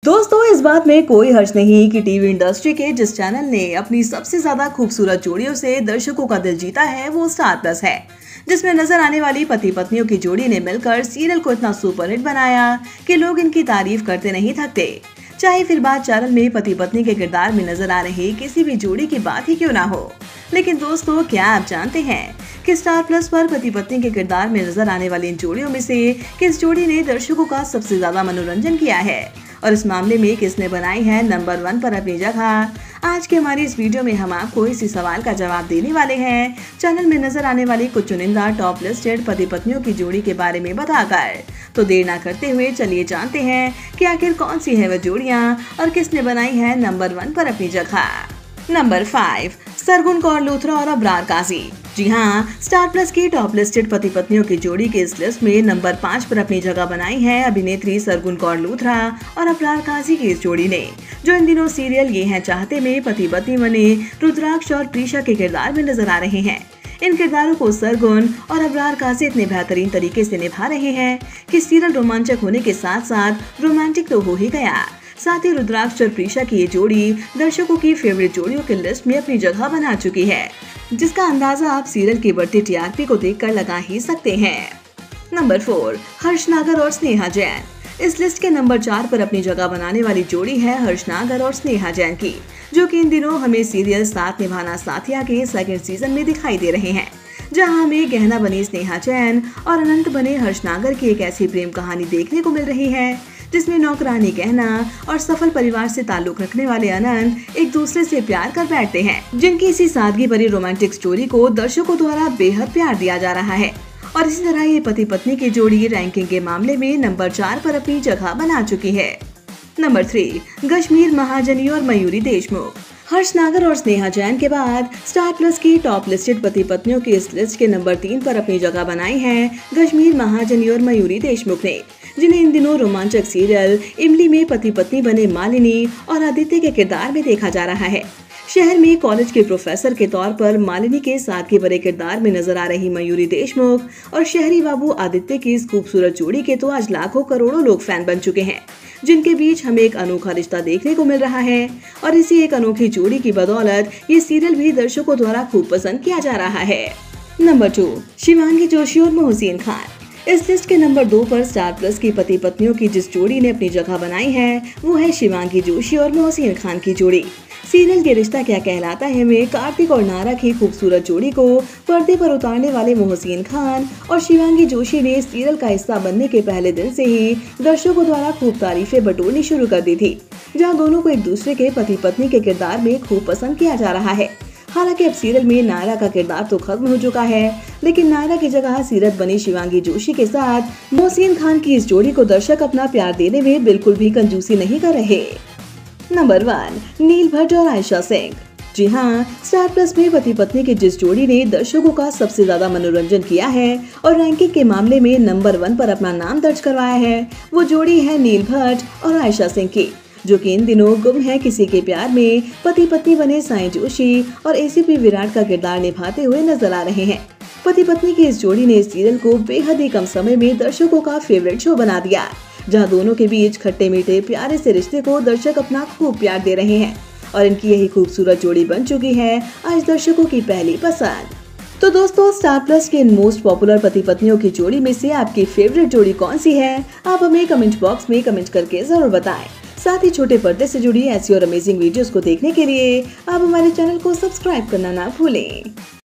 दोस्तों, इस बात में कोई हर्ज नहीं कि टीवी इंडस्ट्री के जिस चैनल ने अपनी सबसे ज्यादा खूबसूरत जोड़ियों से दर्शकों का दिल जीता है वो स्टार प्लस है, जिसमें नजर आने वाली पति पत्नियों की जोड़ी ने मिलकर सीरियल को इतना सुपरहिट बनाया कि लोग इनकी तारीफ करते नहीं थकते। चाहे फिर बात चैनल में पति पत्नी के किरदार में नजर आ रही किसी भी जोड़ी की बात ही क्यों ना हो। लेकिन दोस्तों, क्या आप जानते हैं कि स्टार प्लस पर पति पत्नी के किरदार में नजर आने वाली इन जोड़ियों में से किस जोड़ी ने दर्शकों का सबसे ज्यादा मनोरंजन किया है और इस मामले में किसने बनाई है नंबर 1 पर अपनी जगह। आज की हमारी इस वीडियो में हम आपको इसी सवाल का जवाब देने वाले हैं, चैनल में नजर आने वाली कुछ चुनिंदा टॉप लिस्टेड पति पत्नियों की जोड़ी के बारे में बताकर। तो देर ना करते हुए चलिए जानते हैं कि आखिर कौन सी है वह जोड़ियां और किसने बनाई है नंबर 1 पर अपनी जगह। नंबर 5, सरगुन कौर लूथरा और अबरार काजी। जी हाँ, स्टार प्लस की टॉप लिस्टेड पति पत्नियों की जोड़ी के इस लिस्ट में नंबर 5 पर अपनी जगह बनाई है अभिनेत्री सरगुन कौर लूथरा और अबरार काजी की इस जोड़ी ने, जो इन दिनों सीरियल ये हैं चाहते में पति पत्नी बने रुद्राक्ष और प्रीशा के किरदार में नजर आ रहे हैं। इन किरदारों को सरगुन और अबरार काजी इतने बेहतरीन तरीके से निभा रहे हैं कि सीरियल रोमांचक होने के साथ साथ रोमांटिक तो हो ही गया। साथ ही रुद्राक्ष और प्रीशा की ये जोड़ी दर्शकों की फेवरेट जोड़ियों की लिस्ट में अपनी जगह बना चुकी है, जिसका अंदाजा आप सीरियल की बढ़ती टीआरपी को देखकर लगा ही सकते हैं। नंबर 4, हर्ष नागर और स्नेहा जैन। इस लिस्ट के नंबर 4 पर अपनी जगह बनाने वाली जोड़ी है हर्ष नागर और स्नेहा जैन की, जो कि इन दिनों हमें सीरियल साथ निभाना साथिया के सेकंड सीजन में दिखाई दे रहे हैं, जहां हमें गहना बनी स्नेहा जैन और अनंत बने हर्ष नागर की एक ऐसी प्रेम कहानी देखने को मिल रही है जिसमें नौकरानी गहना और सफल परिवार से ताल्लुक रखने वाले अनंत एक दूसरे से प्यार कर बैठते हैं, जिनकी इसी सादगी भरी रोमांटिक स्टोरी को दर्शकों द्वारा बेहद प्यार दिया जा रहा है। और इसी तरह ये पति पत्नी की जोड़ी रैंकिंग के मामले में नंबर 4 पर अपनी जगह बना चुकी है। नंबर 3, कश्मीर महाजनी और मयूरी देशमुख। हर्ष नागर और स्नेहा जैन के बाद स्टार प्लस की टॉप लिस्टेड पति पत्नियों की इस लिस्ट के नंबर 3 पर अपनी जगह बनाई है कश्मीर महाजनी और मयूरी देशमुख ने, जिन्हें इन दिनों रोमांचक सीरियल इमली में पति पत्नी बने मालिनी और आदित्य के किरदार में देखा जा रहा है। शहर में कॉलेज के प्रोफेसर के तौर पर मालिनी के सादगी भरे किरदार में नजर आ रही मयूरी देशमुख और शहरी बाबू आदित्य की इस खूबसूरत जोड़ी के तो आज लाखों करोड़ों लोग फैन बन चुके हैं, जिनके बीच हमें एक अनोखा रिश्ता देखने को मिल रहा है। और इसी एक अनोखी जोड़ी की बदौलत ये सीरियल भी दर्शकों द्वारा खूब पसंद किया जा रहा है। नंबर 2, शिवांगी जोशी और मोहसिन खान। इस लिस्ट के नंबर 2 पर स्टार प्लस की पति पत्नियों की जिस जोड़ी ने अपनी जगह बनाई है वो है शिवांगी जोशी और मोहसिन खान की जोड़ी। सीरियल के रिश्ता क्या कहलाता है में कार्तिक और नारा की खूबसूरत जोड़ी को पर्दे पर उतारने वाले मोहसिन खान और शिवांगी जोशी ने सीरियल का हिस्सा बनने के पहले दिन से ही दर्शकों द्वारा खूब तारीफें बटोरनी शुरू कर दी थी, जहां दोनों को एक दूसरे के पति पत्नी के किरदार में खूब पसंद किया जा रहा है। हालांकि अब सीरियल में नायरा का किरदार तो खत्म हो चुका है, लेकिन नायरा की जगह सीरत बनी शिवांगी जोशी के साथ मोहसिन खान की इस जोड़ी को दर्शक अपना प्यार देने में बिल्कुल भी कंजूसी नहीं कर रहे। नंबर 1, नील भट्ट और आयशा सिंह। जी हाँ, स्टार प्लस में पति पत्नी की जिस जोड़ी ने दर्शकों का सबसे ज्यादा मनोरंजन किया है और रैंकिंग के मामले में नंबर 1 पर अपना नाम दर्ज करवाया है, वो जोड़ी है नील भट्ट और आयशा सिंह की, जो कि इन दिनों गुम है किसी के प्यार में पति पत्नी बने साईं जोशी और एसीपी विराट का किरदार निभाते हुए नजर आ रहे हैं। पति पत्नी की इस जोड़ी ने इस सीरियल को बेहद ही कम समय में दर्शकों का फेवरेट शो बना दिया, जहां दोनों के बीच खट्टे मीठे प्यारे से रिश्ते को दर्शक अपना खूब प्यार दे रहे हैं और इनकी यही खूबसूरत जोड़ी बन चुकी है आज दर्शकों की पहली पसंद। तो दोस्तों, स्टार प्लस के इन मोस्ट पॉपुलर पति पत्नियों की जोड़ी में से आपकी फेवरेट जोड़ी कौन सी है, आप हमें कमेंट बॉक्स में कमेंट करके जरूर बताएं। साथ ही छोटे पर्दे से जुड़ी ऐसी और अमेजिंग वीडियोस को देखने के लिए आप हमारे चैनल को सब्सक्राइब करना ना भूलें।